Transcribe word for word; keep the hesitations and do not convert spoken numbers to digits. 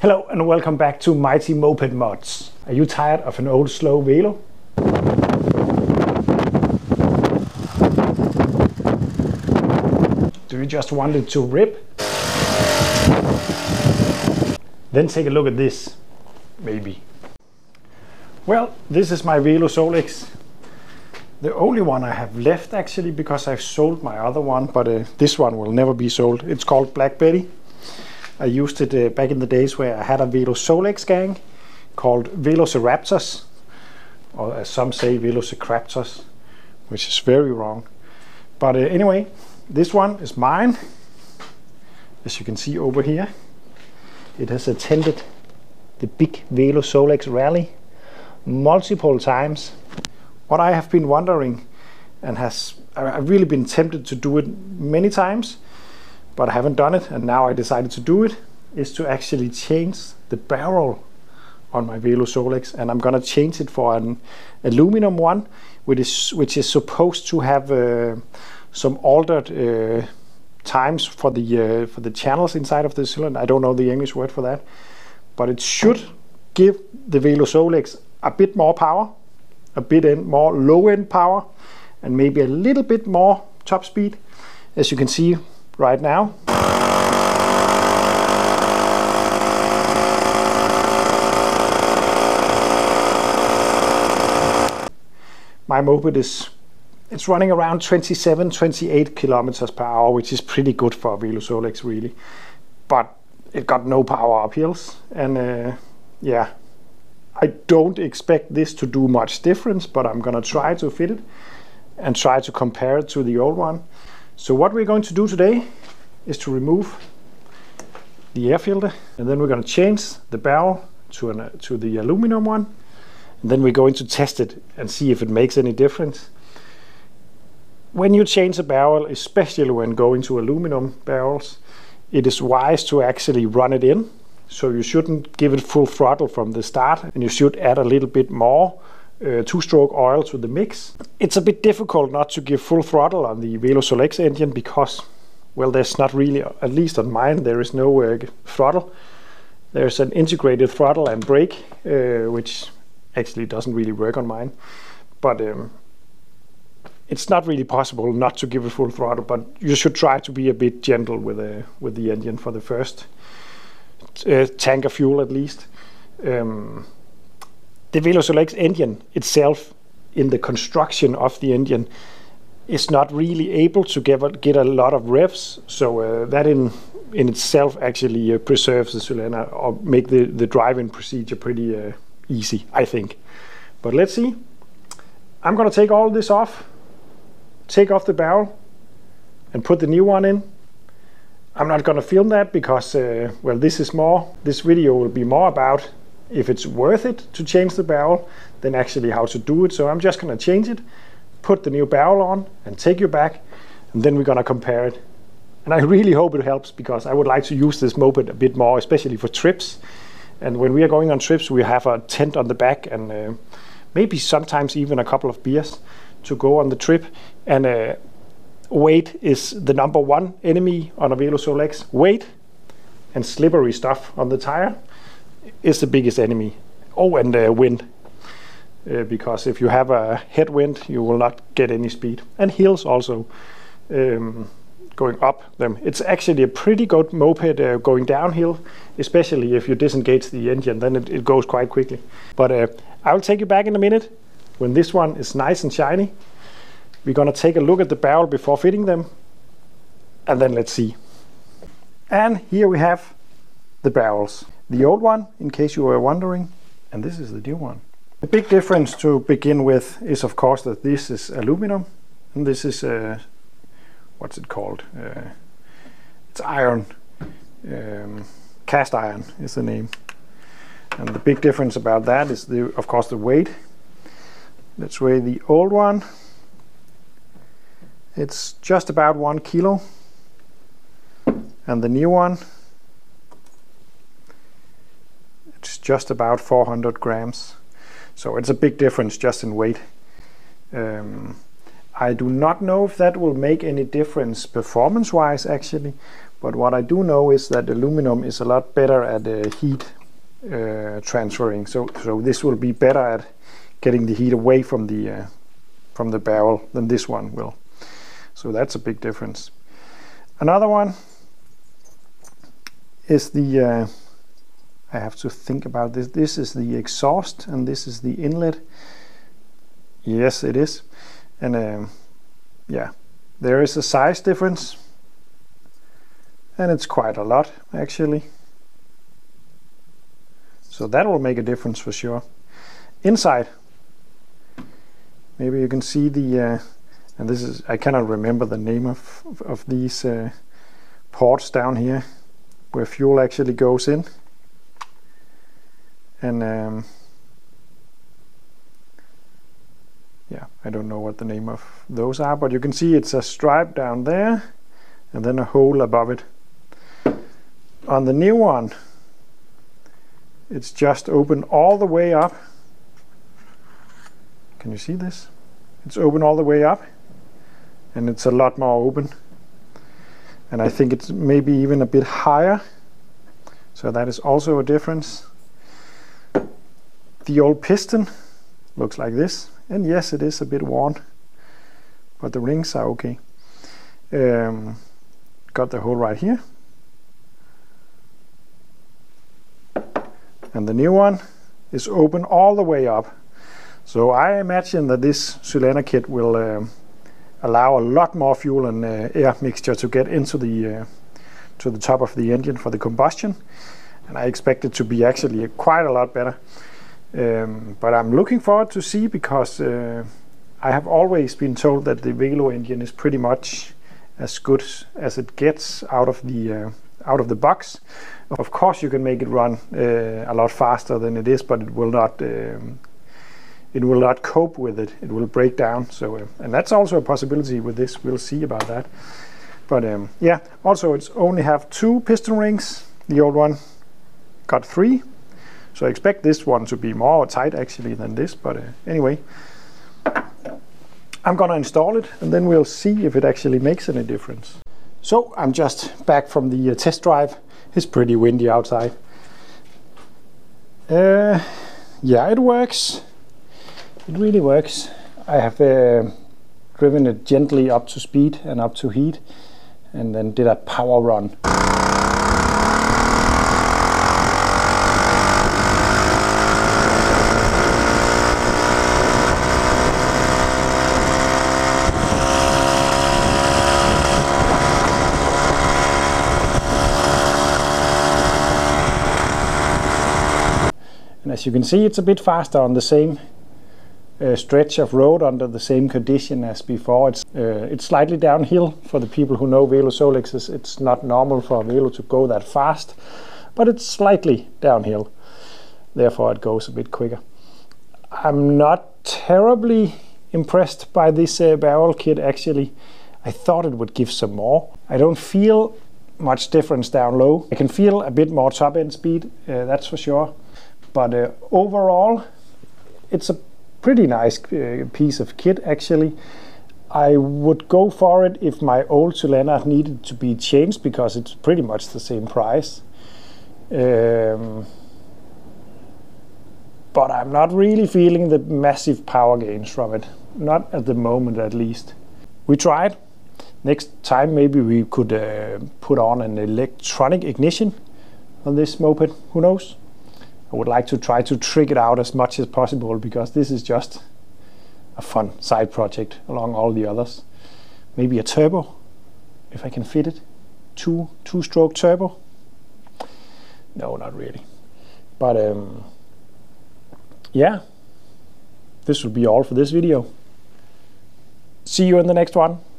Hello and welcome back to Mighty Moped Mods. Are you tired of an old slow Velo? Do you just want it to rip? Then take a look at this, maybe. Well, this is my Velo Solex. The only one I have left actually, because I've sold my other one, but uh, this one will never be sold. It's called Black Betty. I used it uh, back in the days where I had a Velo Solex gang called Velociraptors, or as some say Velociraptors, which is very wrong. But uh, anyway, this one is mine. As you can see over here, it has attended the big Velo Solex rally multiple times. What I have been wondering, and has I've really been tempted to do it many times, but I haven't done it, and now I decided to do it, is to actually change the barrel on my Velo Solex, and I'm gonna change it for an aluminum one, which is which is supposed to have uh, some altered uh, times for the uh, for the channels inside of the cylinder. I don't know the English word for that, but it should give the Velo Solex a bit more power, a bit in more low-end power, and maybe a little bit more top speed, as you can see right now. My moped is it's running around twenty-seven, twenty-eight kilometers per hour, which is pretty good for a Velo Solex really, but it got no power up hills, and uh, yeah, I don't expect this to do much difference, but I'm gonna try to fit it and try to compare it to the old one. So what we're going to do today is to remove the air filter, and then we're going to change the barrel to, an, uh, to the aluminum one, and then we're going to test it and see if it makes any difference. When you change a barrel, especially when going to aluminum barrels, it is wise to actually run it in. So you shouldn't give it full throttle from the start, and you should add a little bit more uh, two-stroke oil to the mix. It's a bit difficult not to give full throttle on the Velo Solex engine because, well, there's not really, at least on mine, there is no uh, throttle. There's an integrated throttle and brake, uh, which actually doesn't really work on mine. But um, it's not really possible not to give it full throttle, but you should try to be a bit gentle with, uh, with the engine for the first Uh, tank of fuel at least. Um, the Velo Solex engine itself, in the construction of the engine, is not really able to get a, get a lot of revs, so uh, that in in itself actually uh, preserves the cylinder or make the, the driving procedure pretty uh, easy, I think. But let's see. I'm gonna take all this off, take off the barrel, and put the new one in. I'm not going to film that because, uh, well, this is more, this video will be more about if it's worth it to change the barrel than actually how to do it. So I'm just going to change it, put the new barrel on, and take you back, and then we're going to compare it. And I really hope it helps, because I would like to use this moped a bit more, especially for trips. And when we are going on trips, we have a tent on the back, and uh, maybe sometimes even a couple of beers to go on the trip. And uh, weight is the number one enemy on a Velo Solex. Weight and slippery stuff on the tire is the biggest enemy. Oh, and uh, wind, uh, because if you have a headwind, you will not get any speed. And hills also, um, going up them. It's actually a pretty good moped uh, going downhill, especially if you disengage the engine, then it, it goes quite quickly. But uh, I'll take you back in a minute when this one is nice and shiny. We're going to take a look at the barrel before fitting them, and then let's see. And here we have the barrels. The old one, in case you were wondering, and this is the new one. The big difference to begin with is, of course, that this is aluminum, and this is, uh, what's it called? Uh, it's iron. Um, cast iron is the name. And the big difference about that is, the, of course, the weight. Let's weigh the old one. It's just about one kilo, and the new one, it's just about four hundred grams. So it's a big difference just in weight. Um, I do not know if that will make any difference performance-wise actually, But what I do know is that aluminum is a lot better at uh, heat uh, transferring. So, so this will be better at getting the heat away from the uh, from the barrel than this one will. So that's a big difference. Another one is the, uh, I have to think about this. This is the exhaust and this is the inlet. Yes, it is. And um, yeah, there is a size difference. And it's quite a lot, actually. So that will make a difference for sure. Inside, maybe you can see the, uh, and this is, I cannot remember the name of, of, of these uh, ports down here, where fuel actually goes in. And um, yeah, I don't know what the name of those are, but you can see it's a stripe down there, and then a hole above it. On the new one, it's just open all the way up. Can you see this? It's open all the way up, and it's a lot more open. And I think it's maybe even a bit higher. So that is also a difference. The old piston looks like this. And yes, it is a bit worn, but the rings are okay. Um, got the hole right here. And the new one is open all the way up. So I imagine that this cylinder kit will um, allow a lot more fuel and uh, air mixture to get into the uh, to the top of the engine for the combustion. And I expect it to be actually quite a lot better. Um, but I'm looking forward to see, because uh, I have always been told that the Velo engine is pretty much as good as it gets out of the uh, out of the box. Of course, you can make it run uh, a lot faster than it is, but it will not um, it will not cope with it. It will break down. So, uh, and that's also a possibility with this. We'll see about that. But um, yeah, also it's only have two piston rings. The old one got three. So I expect this one to be more tight actually than this. But uh, anyway, I'm gonna install it, and then we'll see if it actually makes any difference. So I'm just back from the uh, test drive. It's pretty windy outside. Uh, yeah, it works. It really works. I have uh, driven it gently up to speed and up to heat, and then did a power run. And as you can see, it's a bit faster on the same uh, stretch of road under the same condition as before. It's uh, it's slightly downhill. For the people who know Velo Solexes, it's not normal for a Velo to go that fast, but it's slightly downhill. Therefore, it goes a bit quicker. I'm not terribly impressed by this uh, barrel kit actually. I thought it would give some more. I don't feel much difference down low. I can feel a bit more top end speed, uh, that's for sure. But uh, overall, it's a pretty nice uh, piece of kit actually. I would go for it if my old cylinder needed to be changed, because it's pretty much the same price. Um, but I'm not really feeling the massive power gains from it. Not at the moment, at least. We tried. Next time maybe we could uh, put on an electronic ignition on this moped. Who knows? I would like to try to trick it out as much as possible, because this is just a fun side project along all the others. Maybe a turbo, if I can fit it. Two two-stroke turbo. No, not really. But um, yeah, this will be all for this video. See you in the next one.